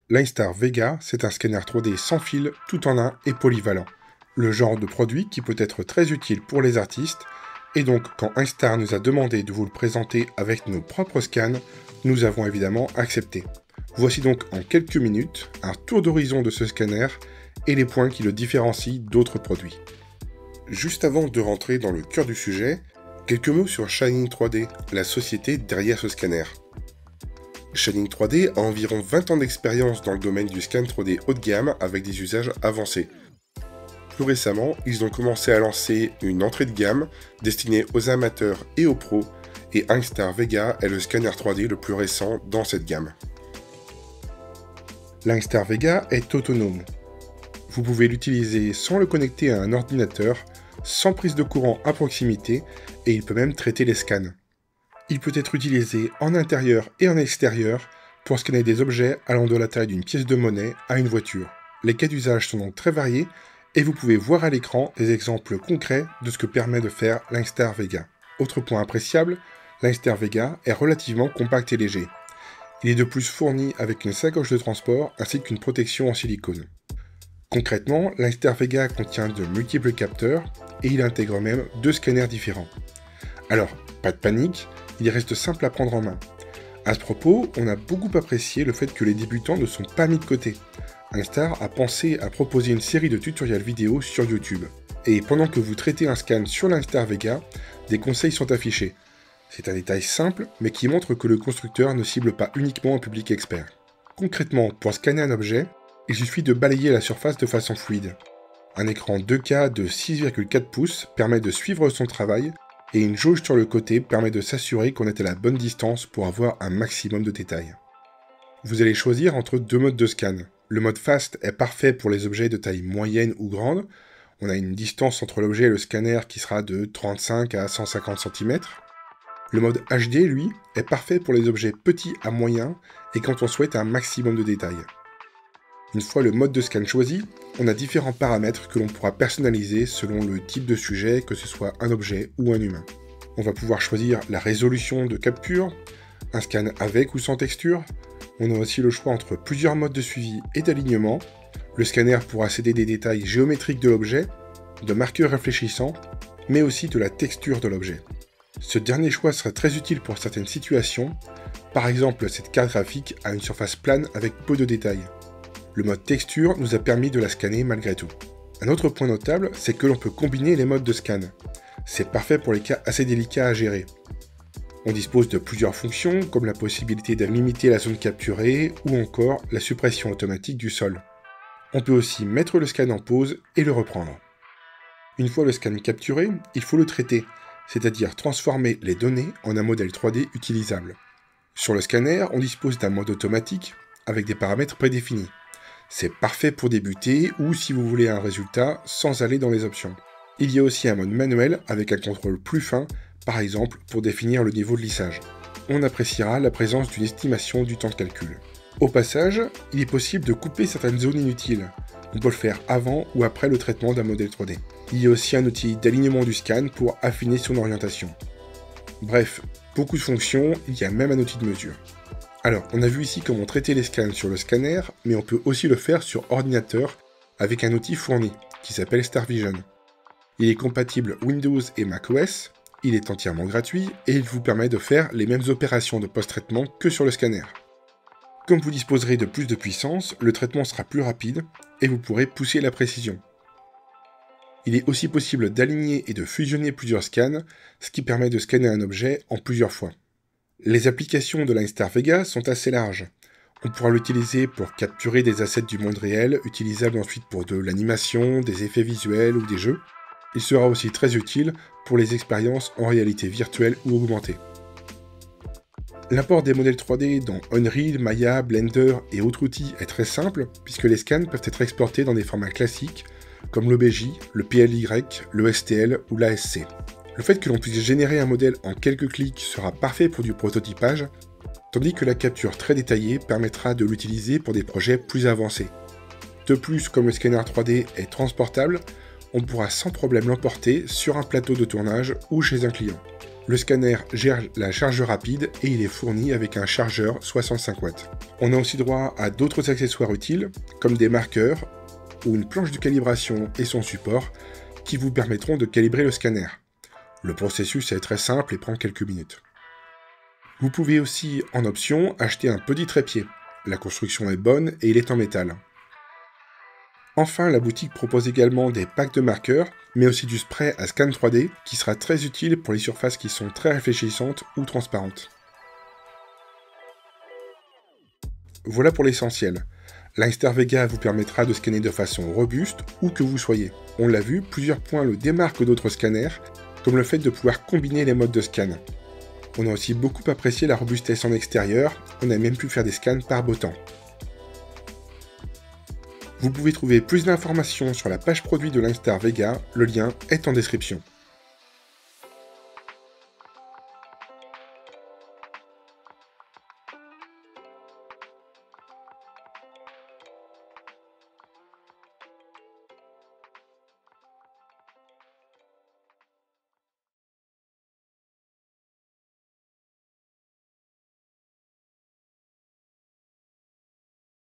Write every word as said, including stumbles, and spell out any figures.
L'Instar Vega, c'est un scanner trois D sans fil, tout en un et polyvalent. Le genre de produit qui peut être très utile pour les artistes, et donc quand Instar nous a demandé de vous le présenter avec nos propres scans, nous avons évidemment accepté. Voici donc en quelques minutes un tour d'horizon de ce scanner et les points qui le différencient d'autres produits. Juste avant de rentrer dans le cœur du sujet, quelques mots sur Shining trois D, la société derrière ce scanner. Shining trois D a environ vingt ans d'expérience dans le domaine du scan trois D haut de gamme avec des usages avancés. Plus récemment, ils ont commencé à lancer une entrée de gamme destinée aux amateurs et aux pros, et Instar Vega est le scanner trois D le plus récent dans cette gamme. L'Instar Vega est autonome. Vous pouvez l'utiliser sans le connecter à un ordinateur, sans prise de courant à proximité, et il peut même traiter les scans. Il peut être utilisé en intérieur et en extérieur pour scanner des objets allant de la taille d'une pièce de monnaie à une voiture. Les cas d'usage sont donc très variés et vous pouvez voir à l'écran des exemples concrets de ce que permet de faire l'Instar Vega. Autre point appréciable, l'Instar Vega est relativement compact et léger. Il est de plus fourni avec une sacoche de transport ainsi qu'une protection en silicone. Concrètement, l'Instar Vega contient de multiples capteurs et il intègre même deux scanners différents. Alors, pas de panique, il reste simple à prendre en main. À ce propos, on a beaucoup apprécié le fait que les débutants ne sont pas mis de côté. Instar a pensé à proposer une série de tutoriels vidéo sur YouTube. Et pendant que vous traitez un scan sur l'Instar Vega, des conseils sont affichés. C'est un détail simple, mais qui montre que le constructeur ne cible pas uniquement un public expert. Concrètement, pour scanner un objet, il suffit de balayer la surface de façon fluide. Un écran deux K de six virgule quatre pouces permet de suivre son travail, et une jauge sur le côté permet de s'assurer qu'on est à la bonne distance pour avoir un maximum de détails. Vous allez choisir entre deux modes de scan. Le mode Fast est parfait pour les objets de taille moyenne ou grande. On a une distance entre l'objet et le scanner qui sera de trente-cinq à cent cinquante centimètres. Le mode H D, lui, est parfait pour les objets petits à moyens et quand on souhaite un maximum de détails. Une fois le mode de scan choisi, on a différents paramètres que l'on pourra personnaliser selon le type de sujet, que ce soit un objet ou un humain. On va pouvoir choisir la résolution de capture, un scan avec ou sans texture. On a aussi le choix entre plusieurs modes de suivi et d'alignement. Le scanner pourra céder des détails géométriques de l'objet, de marqueurs réfléchissants, mais aussi de la texture de l'objet. Ce dernier choix sera très utile pour certaines situations. Par exemple, cette carte graphique a une surface plane avec peu de détails. Le mode texture nous a permis de la scanner malgré tout. Un autre point notable, c'est que l'on peut combiner les modes de scan. C'est parfait pour les cas assez délicats à gérer. On dispose de plusieurs fonctions, comme la possibilité de limiter la zone capturée, ou encore la suppression automatique du sol. On peut aussi mettre le scan en pause et le reprendre. Une fois le scan capturé, il faut le traiter, c'est-à-dire transformer les données en un modèle trois D utilisable. Sur le scanner, on dispose d'un mode automatique, avec des paramètres prédéfinis. C'est parfait pour débuter ou si vous voulez un résultat sans aller dans les options. Il y a aussi un mode manuel avec un contrôle plus fin, par exemple pour définir le niveau de lissage. On appréciera la présence d'une estimation du temps de calcul. Au passage, il est possible de couper certaines zones inutiles. On peut le faire avant ou après le traitement d'un modèle trois D. Il y a aussi un outil d'alignement du scan pour affiner son orientation. Bref, beaucoup de fonctions, il y a même un outil de mesure. Alors, on a vu ici comment traiter les scans sur le scanner, mais on peut aussi le faire sur ordinateur avec un outil fourni, qui s'appelle StarVision. Il est compatible Windows et macOS, il est entièrement gratuit, et il vous permet de faire les mêmes opérations de post-traitement que sur le scanner. Comme vous disposerez de plus de puissance, le traitement sera plus rapide, et vous pourrez pousser la précision. Il est aussi possible d'aligner et de fusionner plusieurs scans, ce qui permet de scanner un objet en plusieurs fois. Les applications de l'Instar Vega sont assez larges. On pourra l'utiliser pour capturer des assets du monde réel, utilisables ensuite pour de l'animation, des effets visuels ou des jeux. Il sera aussi très utile pour les expériences en réalité virtuelle ou augmentée. L'import des modèles trois D dans Unreal, Maya, Blender et autres outils est très simple, puisque les scans peuvent être exportés dans des formats classiques, comme l'O B J, le P L Y, le S T L ou l'A S C. Le fait que l'on puisse générer un modèle en quelques clics sera parfait pour du prototypage, tandis que la capture très détaillée permettra de l'utiliser pour des projets plus avancés. De plus, comme le scanner trois D est transportable, on pourra sans problème l'emporter sur un plateau de tournage ou chez un client. Le scanner gère la charge rapide et il est fourni avec un chargeur soixante-cinq watts. On a aussi droit à d'autres accessoires utiles, comme des marqueurs ou une planche de calibration et son support, qui vous permettront de calibrer le scanner. Le processus est très simple et prend quelques minutes. Vous pouvez aussi, en option, acheter un petit trépied. La construction est bonne et il est en métal. Enfin, la boutique propose également des packs de marqueurs, mais aussi du spray à scan trois D, qui sera très utile pour les surfaces qui sont très réfléchissantes ou transparentes. Voilà pour l'essentiel. L'Inkster Vega vous permettra de scanner de façon robuste, où que vous soyez. On l'a vu, plusieurs points le démarquent d'autres scanners, comme le fait de pouvoir combiner les modes de scan. On a aussi beaucoup apprécié la robustesse en extérieur, on a même pu faire des scans par beau temps. Vous pouvez trouver plus d'informations sur la page produit de l'Inkster Vega, le lien est en description.